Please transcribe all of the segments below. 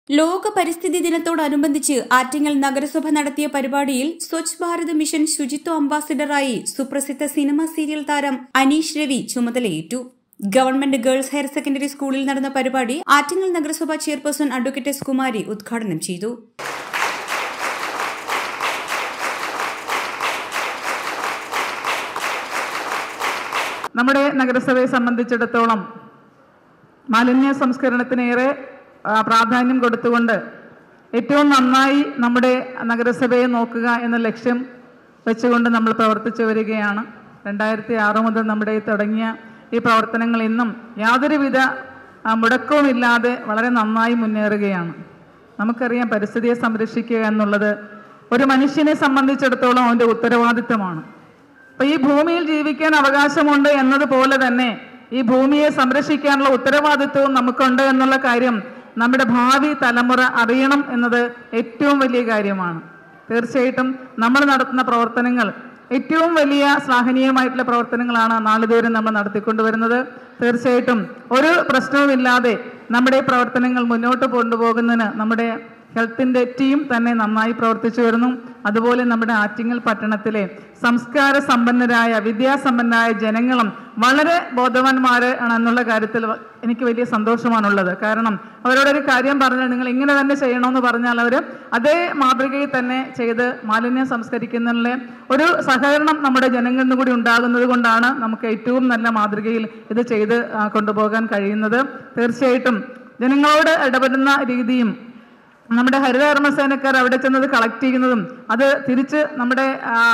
ലോക പരിസ്ഥിതി ദിനത്തോടനുബന്ധിച്ച് ആറ്റിങ്ങൽ നഗരസഭ നടത്തിയ പരിപാടിയിൽ സ്വച്ഛ് ഭാരത് മിഷൻ ശുചിത്വ അംബാസിഡറായി സുപ്രസിദ്ധ സിനിമ സീരിയൽ താരം അനീഷ് രവി ചുമതലയേറ്റു. ഗവൺമെന്റ് ഗേൾസ് ഹയർ സെക്കൻഡറി സ്കൂളിൽ നടന്ന പരിപാടി ആറ്റിങ്ങൽ നഗരസഭ ചെയർപേഴ്സൺ അഡ്വക്കേറ്റ് എസ് കുമാരി ഉദ്ഘാടനം ചെയ്തു. നമ്മുടെ നഗരസഭയെ സംബന്ധിച്ചിടത്തോളം മാലിന്യ സംസ്കരണത്തിനേറെ പ്രാധാന്യം കൊടുത്തുകൊണ്ട് ഏറ്റവും നന്നായി നമ്മുടെ നഗരസഭയെ നോക്കുക എന്ന ലക്ഷ്യം വെച്ചുകൊണ്ട് നമ്മൾ പ്രവർത്തിച്ചു വരികയാണ്. 2006 മുതൽ നമ്മുടെ തുടങ്ങിയ ഈ പ്രവർത്തനങ്ങൾ ഇന്നും യാതൊരുവിധ മുടക്കവുമില്ലാതെ വളരെ നന്നായി മുന്നേറുകയാണ്. നമുക്കറിയാം, പരിസ്ഥിതിയെ സംരക്ഷിക്കുക എന്നുള്ളത് ഒരു മനുഷ്യനെ സംബന്ധിച്ചിടത്തോളം അവൻ്റെ ഉത്തരവാദിത്തമാണ്. അപ്പോൾ ഈ ഭൂമിയിൽ ജീവിക്കാൻ അവകാശമുണ്ട് എന്നതുപോലെ തന്നെ ഈ ഭൂമിയെ സംരക്ഷിക്കാനുള്ള ഉത്തരവാദിത്വവും നമുക്കുണ്ട് എന്നുള്ള കാര്യം നമ്മുടെ ഭാവി തലമുറ അറിയണം എന്നത് ഏറ്റവും വലിയ കാര്യമാണ്. തീർച്ചയായിട്ടും നമ്മൾ നടത്തുന്ന പ്രവർത്തനങ്ങൾ ഏറ്റവും വലിയ ശ്ലാഘനീയമായിട്ടുള്ള പ്രവർത്തനങ്ങളാണ് നാളിതുവരെ നമ്മൾ നടത്തിക്കൊണ്ടുവരുന്നത്. തീർച്ചയായിട്ടും ഒരു പ്രശ്നവുമില്ലാതെ നമ്മുടെ പ്രവർത്തനങ്ങൾ മുന്നോട്ട് കൊണ്ടുപോകുന്നതിന് നമ്മുടെ ഹെൽത്തിൻ്റെ ടീം തന്നെ നന്നായി പ്രവർത്തിച്ചു വരുന്നു. അതുപോലെ നമ്മുടെ ആറ്റിങ്ങൽ പട്ടണത്തിലെ സംസ്കാര സമ്പന്നരായ വിദ്യാസമ്പന്നരായ ജനങ്ങളും വളരെ ബോധവാന്മാരാണ് എന്നുള്ള കാര്യത്തിൽ എനിക്ക് വലിയ സന്തോഷമാണുള്ളത്. കാരണം അവരോടൊരു കാര്യം പറഞ്ഞാൽ നിങ്ങൾ ഇങ്ങനെ തന്നെ ചെയ്യണമെന്ന് പറഞ്ഞാൽ അവർ അതേ മാതൃകയിൽ തന്നെ ചെയ്ത് മാലിന്യം സംസ്കരിക്കുന്നതിലെ ഒരു സഹകരണം നമ്മുടെ ജനങ്ങളിൽ നിന്ന് കൂടി ഉണ്ടാകുന്നത് കൊണ്ടാണ് നമുക്ക് ഏറ്റവും നല്ല മാതൃകയിൽ ഇത് ചെയ്ത് കൊണ്ടുപോകാൻ കഴിയുന്നത്. തീർച്ചയായിട്ടും ജനങ്ങളോട് ഇടപെടുന്ന രീതിയും നമ്മുടെ ഹരിതകർമ്മസേനക്കാർ അവിടെ ചെന്നത് കളക്ട് ചെയ്യുന്നതും അത് തിരിച്ച് നമ്മുടെ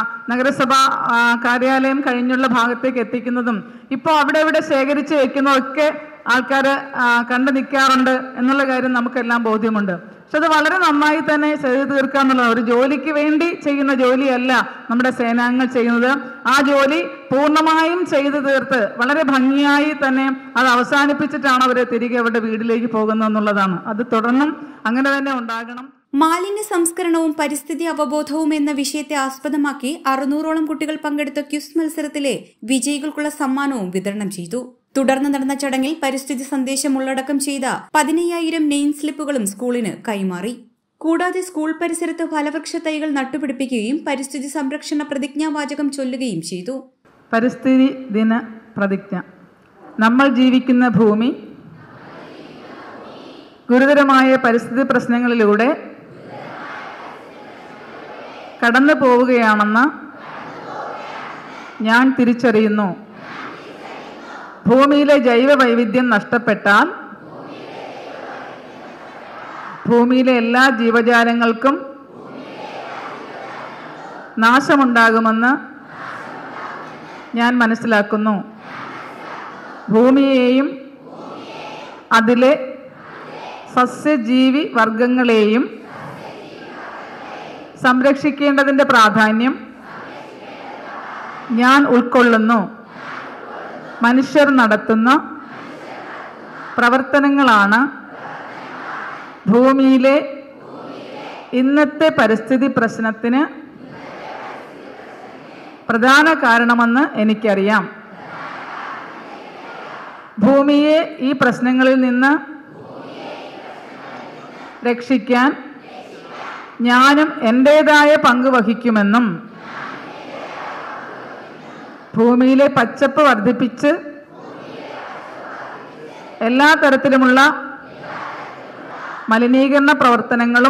നഗരസഭാ കാര്യാലയം കഴിഞ്ഞുള്ള ഭാഗത്തേക്ക് എത്തിക്കുന്നതും ഇപ്പോൾ അവിടെ ഇവിടെ ശേഖരിച്ച് വെക്കുന്നതൊക്കെ ആൾക്കാർ കണ്ടു നിൽക്കാറുണ്ട് എന്നുള്ള കാര്യം നമുക്കെല്ലാം ബോധ്യമുണ്ട്. പക്ഷെ അത് വളരെ നന്നായി തന്നെ ചെയ്തു തീർക്കുക എന്നുള്ളത് ഒരു ജോലിക്ക് വേണ്ടി ചെയ്യുന്ന ജോലിയല്ല നമ്മുടെ സേനാംഗങ്ങൾ ചെയ്യുന്നത്. ആ ജോലി പൂർണ്ണമായും ചെയ്തു തീർത്ത് വളരെ ഭംഗിയായി തന്നെ അത് അവസാനിപ്പിച്ചിട്ടാണ് അവർ തിരികെ അവരുടെ വീട്ടിലേക്ക് പോകുന്നത് എന്നുള്ളതാണ്. അത് തുടർന്നും അങ്ങനെ തന്നെ ഉണ്ടാകണം. മാലിന്യ സംസ്കരണവും പരിസ്ഥിതി അവബോധവും എന്ന വിഷയത്തെ ആസ്പദമാക്കി 600ഓളം കുട്ടികൾ പങ്കെടുത്ത ക്വിസ് മത്സരത്തിലെ വിജയികൾക്കുള്ള സമ്മാനവും വിതരണം ചെയ്തു. തുടർന്ന് നടന്ന ചടങ്ങിൽ പരിസ്ഥിതി സന്ദേശം ഉള്ളടക്കം ചെയ്ത 15,000 നെയിം സ്ലിപ്പുകളും സ്കൂളിന് കൈമാറി. കൂടാതെ സ്കൂൾ പരിസരത്ത് ഫലവൃക്ഷ തൈകൾ നട്ടുപിടിപ്പിക്കുകയും പരിസ്ഥിതി സംരക്ഷണ പ്രതിജ്ഞാവാചകം ചൊല്ലുകയും ചെയ്തു. പരിസ്ഥിതി ദിന പ്രതിജ്ഞ. നമ്മൾ ജീവിക്കുന്ന ഭൂമി ഗുരുതരമായ പരിസ്ഥിതി പ്രശ്നങ്ങളിലൂടെ കടന്നു പോവുകയാണെന്ന് ഞാൻ തിരിച്ചറിയുന്നു. ഭൂമിയിലെ ജൈവ വൈവിധ്യം നഷ്ടപ്പെട്ടാൽ ഭൂമിയിലെ എല്ലാ ജീവജാലങ്ങൾക്കും നാശമുണ്ടാകുമെന്ന് ഞാൻ മനസ്സിലാക്കുന്നു. ഭൂമിയെയും അതിലെ സസ്യജീവി വർഗങ്ങളെയും സംരക്ഷിക്കേണ്ടതിൻ്റെ പ്രാധാന്യം ഞാൻ ഉൾക്കൊള്ളുന്നു. മനുഷ്യർ നടത്തുന്ന പ്രവർത്തനങ്ങളാണ് ഭൂമിയിലെ ഇന്നത്തെ പരിസ്ഥിതി പ്രശ്നത്തിന് പ്രധാന കാരണമെന്ന് എനിക്കറിയാം. ഭൂമിയെ ഈ പ്രശ്നങ്ങളിൽ നിന്ന് രക്ഷിക്കാൻ ഞാനും എൻ്റേതായ പങ്ക് വഹിക്കുമെന്നും ഭൂമിയിലെ പച്ചപ്പ് വർദ്ധിപ്പിച്ച് എല്ലാ തരത്തിലുമുള്ള മലിനീകരണ പ്രവർത്തനങ്ങളും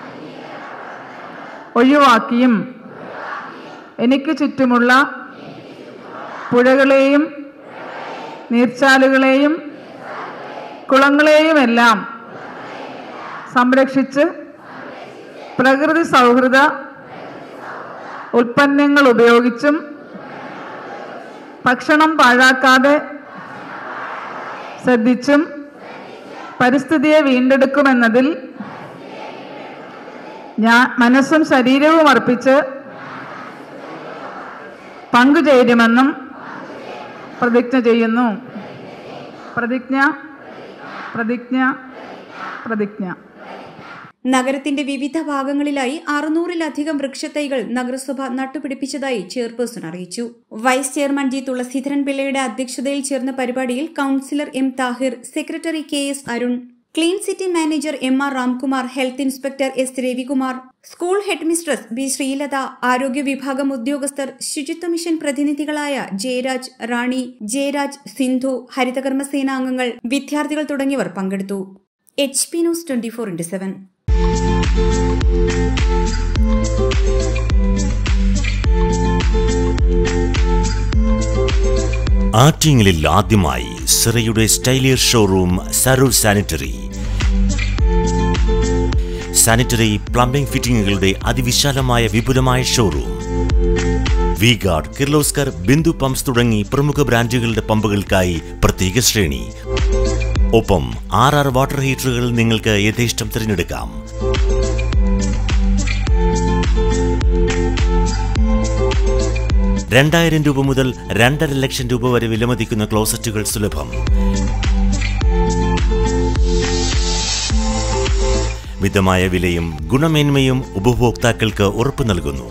ഒഴിവാക്കിയും എനിക്ക് ചുറ്റുമുള്ള പുഴകളെയും നീർച്ചാലുകളെയും കുളങ്ങളെയുമെല്ലാം സംരക്ഷിച്ച് പ്രകൃതി സൗഹൃദ ഉൽപ്പന്നങ്ങൾ ഉപയോഗിച്ചും ഭക്ഷണം പാഴാക്കാതെ ശ്രദ്ധിച്ചും പരിസ്ഥിതിയെ വീണ്ടെടുക്കുമെന്നതിൽ ഞാൻ മനസ്സും ശരീരവും അർപ്പിച്ച് പങ്കുചേരുമെന്നും പ്രതിജ്ഞ ചെയ്യുന്നു. പ്രതിജ്ഞ പ്രതിജ്ഞ പ്രതിജ്ഞ. നഗരത്തിന്റെ വിവിധ ഭാഗങ്ങളിലായി 600-ലധികം വൃക്ഷത്തൈകൾ നഗരസഭ നട്ടുപിടിപ്പിച്ചതായി ചെയർപേഴ്സൺ അറിയിച്ചു. വൈസ് ചെയർമാൻ ജി തുളസീധരൻ പിള്ളയുടെ അധ്യക്ഷതയിൽ ചേർന്ന പരിപാടിയിൽ councillor M Thahir, secretary K S Arun, clean city manager M.R. Ramkumar, health inspector S. Ravikumar, school headmistress B. Sreelatha, ആരോഗ്യ വിഭാഗം ഉദ്യോഗസ്ഥർ, ശുചിത്വ മിഷൻ പ്രതിനിധികളായ ജയരാജ്, റാണി, ജയരാജ്, സിന്ധു, ഹരിതകർമ്മ സേനാംഗങ്ങൾ, വിദ്യാർത്ഥികൾ തുടങ്ങിയവർ പങ്കെടുത്തു. HP news 24/7. ആറ്റിങ്ങലിൽ ആദ്യമായി സിറയുടെ സ്റ്റൈലിയർ showroom Sarur sanitary. Sanitary plumbing ഫിറ്റിംഗുകളുടെ അതിവിശാലമായ വിപുലമായ showroom. V Guard, Kirloskar, Bindu pumps തുടങ്ങി പ്രമുഖ ബ്രാൻഡുകളുടെ പമ്പുകൾക്കായി പ്രത്യേക ശ്രേണി. ഒപ്പം 6 വാട്ടർ ഹീറ്ററുകൾ നിങ്ങൾക്ക് യഥേഷ്ടം തിരഞ്ഞെടുക്കാം. ₹2,000 മുതൽ ₹2,50,000 വരെ വിലമതിക്കുന്ന ക്ലോസറ്റുകൾ സുലഭം. മിതമായ വിലയും ഗുണമേന്മയും ഉപഭോക്താക്കൾക്ക് ഉറപ്പു നൽകുന്നു.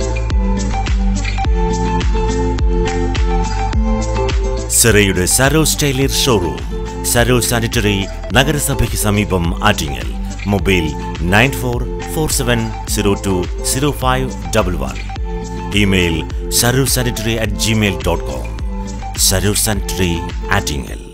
സിറയുടെ സരോ സ്റ്റൈലിയർ ഷോറൂം, സരോ സാനിറ്ററി, നഗരസഭയ്ക്ക് സമീപം, Attingal. Mobile 9447020511. Email sarursanitary@gmail.com. Sarur Sanitary, Attingel.